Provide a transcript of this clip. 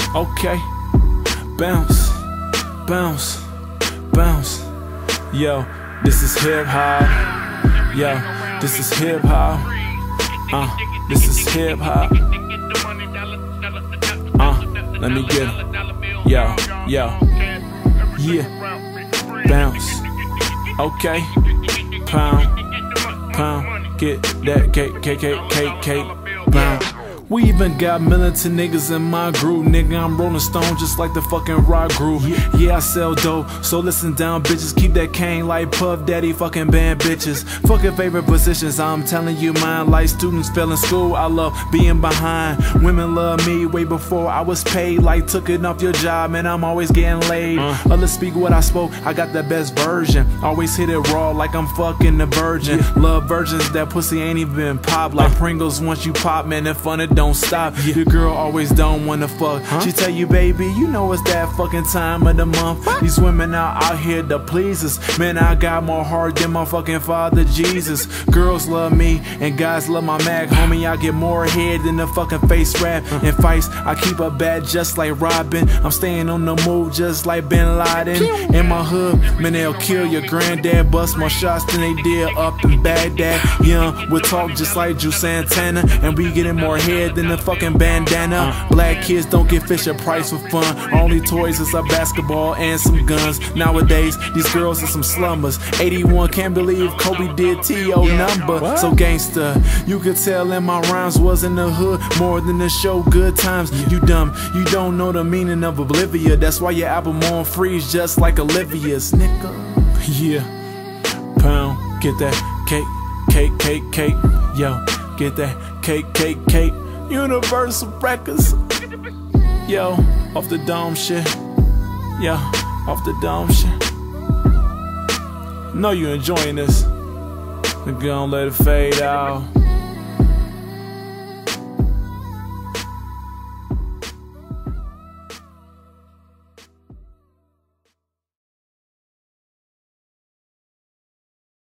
Okay, bounce, bounce, bounce. Yo, this is hip hop. Yo, this is hip hop. This is hip hop. Let me get it. Yo, yo, yeah. Bounce. Okay. Pound. Get that cake. Pound. We even got militant niggas in my group. Nigga, I'm Rolling Stone just like the fucking rock group. Yeah, I sell dope, so listen down, bitches. Keep that cane like Puff Daddy, fucking band bitches. Fucking favorite positions, I'm telling you mine. Like students fell in school, I love being behind. Women love me way before I was paid. Like took it off your job, man, I'm always getting laid. Others speak what I spoke, I got the best version. Always hit it raw like I'm fucking a virgin. Love virgins, that pussy ain't even pop. Like Pringles, once you pop, man, that fun it don't stop. Your girl always don't wanna fuck. She tell you, baby, you know it's that fucking time of the month. These women are out here to please us. Man, I got more heart than my fucking father Jesus. Girls love me and guys love my Mac. Homie, I get more head than the fucking face rap. In fights, I keep a bad just like Robin. I'm staying on the move just like Bin Laden. In my hood, man, they'll kill your granddad. Bust more shots than they did up in Baghdad. Young, we'll talk just like Drew Santana. And we getting more head than the fucking bandana. Black kids don't get Fisher Price for fun. Only toys is a basketball and some guns. Nowadays, these girls are some slumbers. 81, can't believe Kobe did T.O. number. So gangsta, you could tell in my rhymes was in the hood more than the show Good Times. You dumb, you don't know the meaning of Oblivia. That's why your album on freeze just like Olivia's, nigga. Yeah, pound, get that cake. Yo, get that cake. Universal Records. Yo, off the dome shit. Yo, off the dome shit. Know you enjoying this. Then go and let it fade out.